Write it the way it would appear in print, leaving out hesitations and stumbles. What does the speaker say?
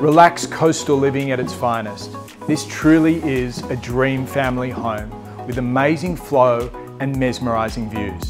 Relaxed coastal living at its finest. This truly is a dream family home with amazing flow and mesmerising views.